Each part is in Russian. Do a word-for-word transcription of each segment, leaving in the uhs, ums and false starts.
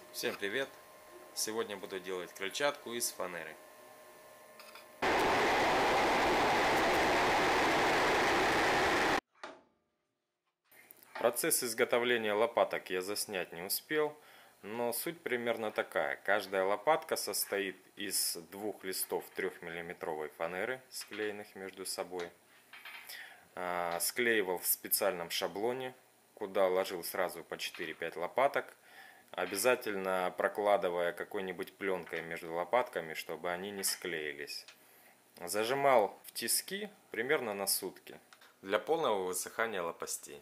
Всем привет! Сегодня буду делать крыльчатку из фанеры. Процесс изготовления лопаток я заснять не успел, но суть примерно такая. Каждая лопатка состоит из двух листов трехмиллиметровой фанеры, склеенных между собой. Склеивал в специальном шаблоне, куда ложил сразу по четыре-пять лопаток, обязательно прокладывая какой-нибудь пленкой между лопатками, чтобы они не склеились. Зажимал в тиски примерно на сутки для полного высыхания лопастей.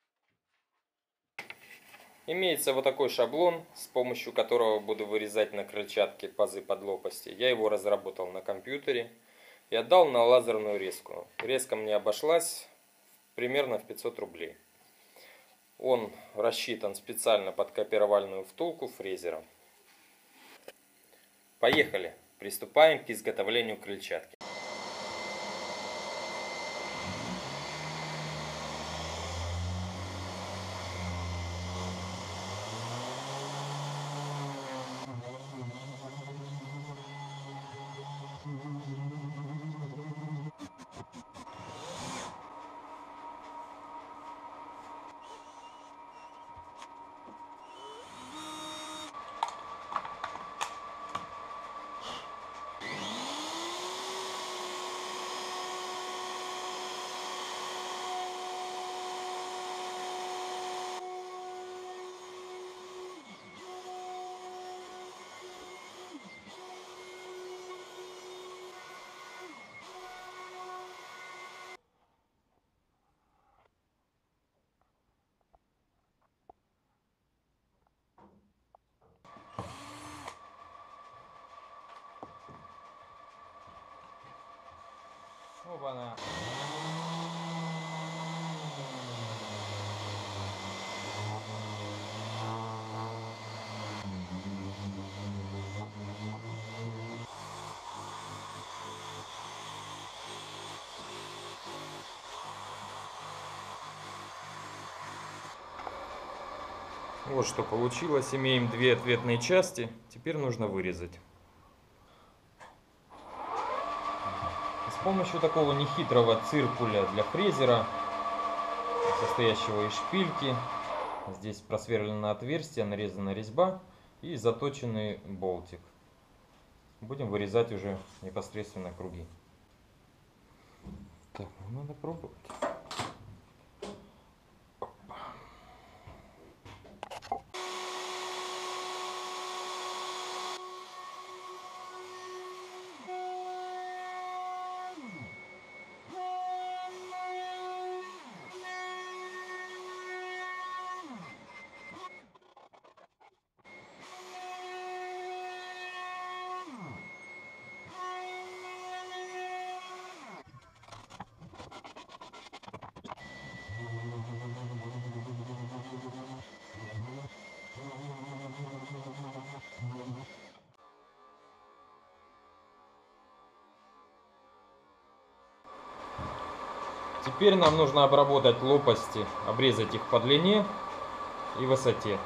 Имеется вот такой шаблон, с помощью которого буду вырезать на крыльчатке пазы под лопасти. Я его разработал на компьютере и отдал на лазерную резку. Резка мне обошлась примерно в пятьсот рублей. Он рассчитан специально под копировальную втулку фрезера. Поехали! Приступаем к изготовлению крыльчатки. Опа-на. Вот что получилось. Имеем две ответные части. Теперь нужно вырезать. С помощью такого нехитрого циркуля для фрезера, состоящего из шпильки, здесь просверлено отверстие, нарезана резьба и заточенный болтик. Будем вырезать уже непосредственно круги. Так, надо пробовать. Теперь нам нужно обработать лопасти, обрезать их по длине и высоте.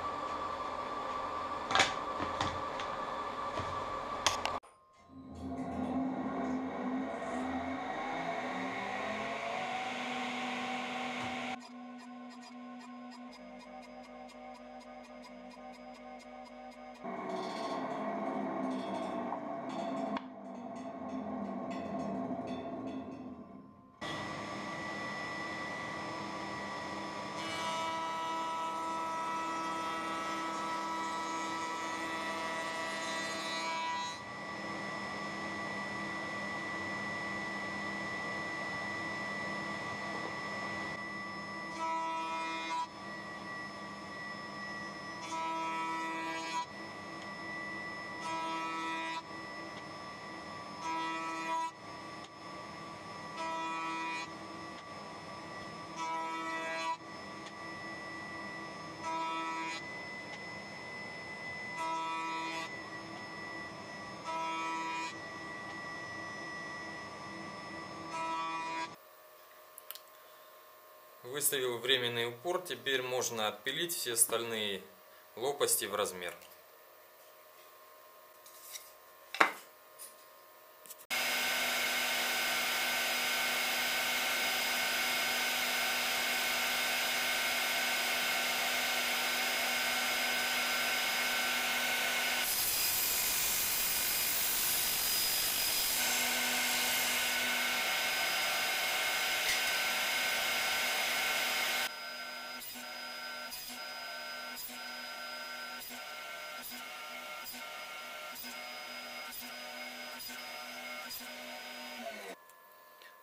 Выставил временный упор, теперь можно отпилить все остальные лопасти в размер.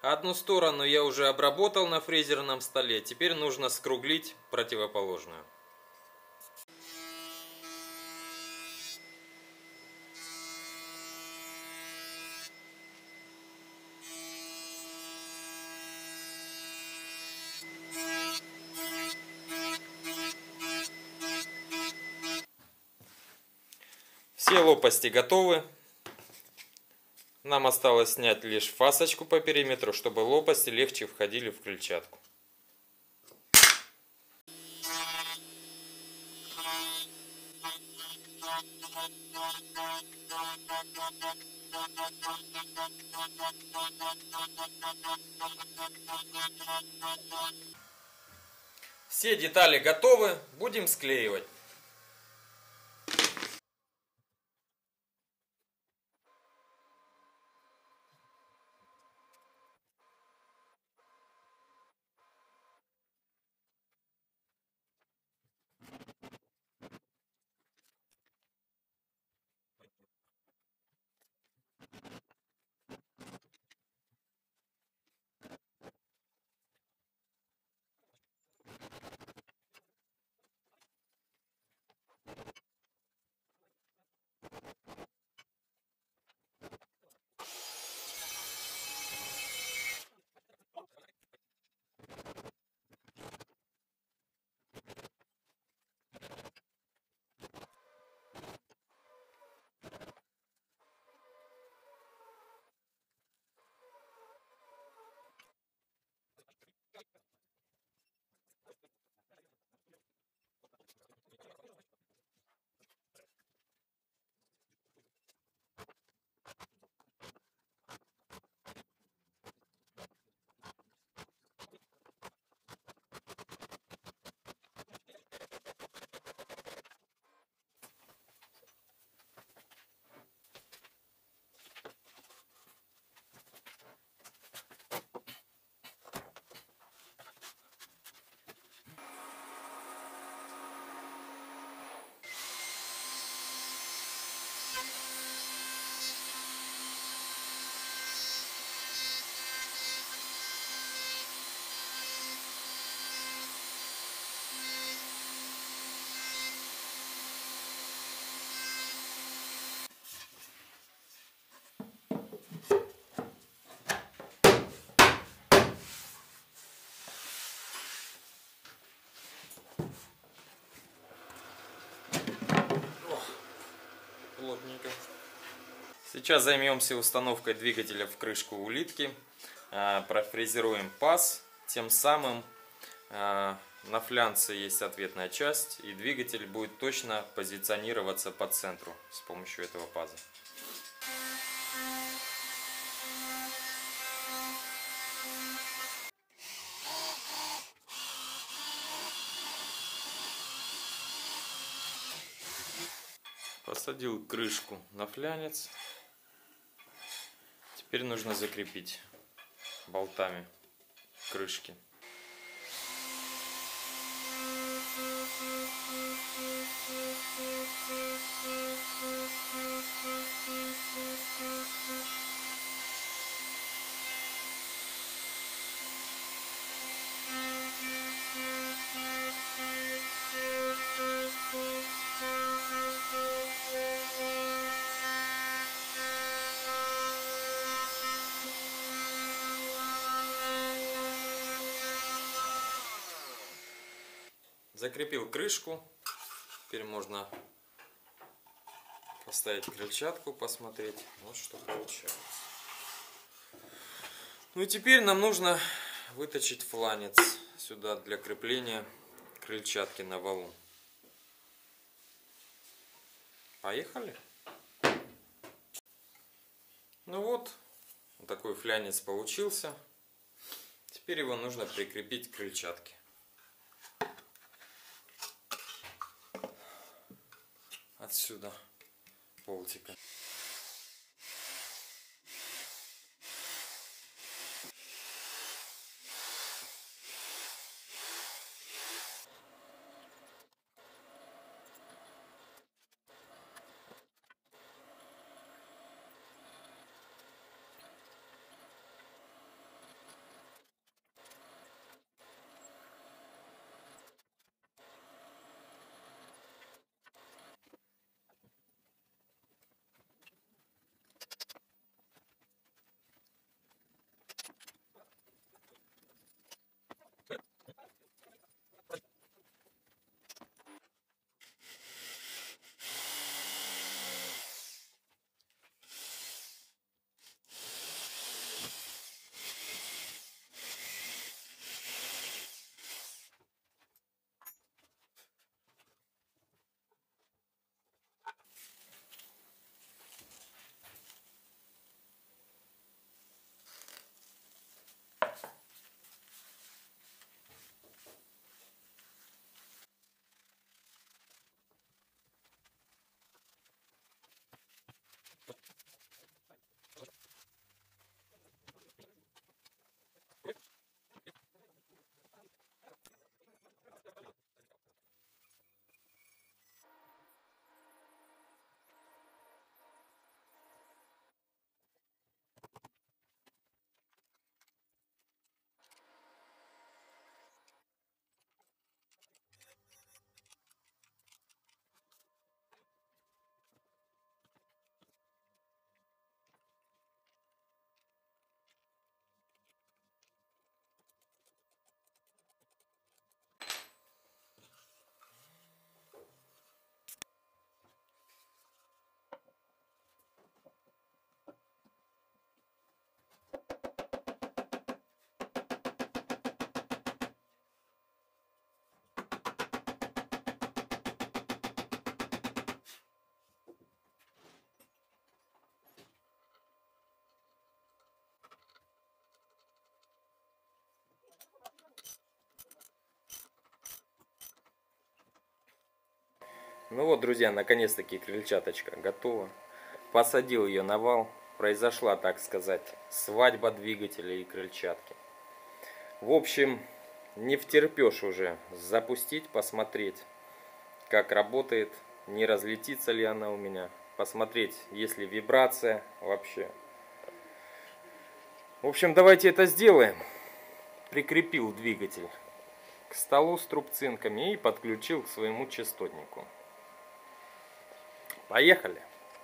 Одну сторону я уже обработал на фрезерном столе, теперь нужно скруглить противоположную. Все лопасти готовы. Нам осталось снять лишь фасочку по периметру, чтобы лопасти легче входили в крыльчатку. Все детали готовы, будем склеивать. Плотненько. Сейчас займемся установкой двигателя в крышку улитки. Профрезеруем паз. Тем самым на флянце есть ответная часть, и двигатель будет точно позиционироваться по центру с помощью этого паза. Посадил крышку на флянец. Теперь нужно закрепить болтами крышки. Закрепил крышку. Теперь можно поставить крыльчатку, посмотреть. Вот что получается. Ну и теперь нам нужно выточить фланец сюда для крепления крыльчатки на валун. Поехали. Ну вот, такой флянец получился. Теперь его нужно прикрепить к крыльчатке. Отсюда болтика. Ну вот, друзья, наконец-таки крыльчаточка готова. Посадил ее на вал. Произошла, так сказать, свадьба двигателя и крыльчатки. В общем, не втерпешь уже запустить, посмотреть, как работает, не разлетится ли она у меня. Посмотреть, есть ли вибрация вообще. В общем, давайте это сделаем. Прикрепил двигатель к столу с трубцинками и подключил к своему частотнику. Поехали!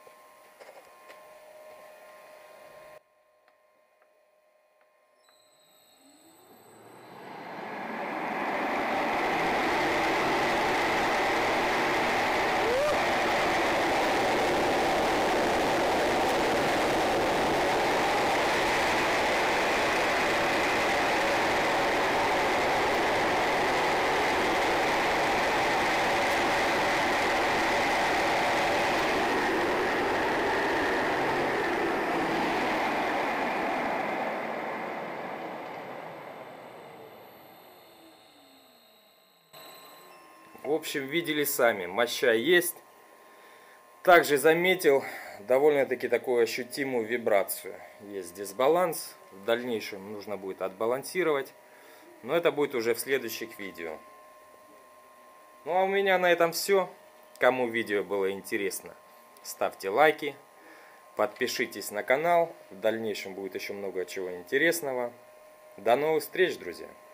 В общем, видели сами, моща есть. Также заметил довольно-таки такую ощутимую вибрацию. Есть дисбаланс, в дальнейшем нужно будет отбалансировать, но это будет уже в следующих видео. Ну а у меня на этом все. Кому видео было интересно, ставьте лайки, подпишитесь на канал, в дальнейшем будет еще много чего интересного. До новых встреч, друзья!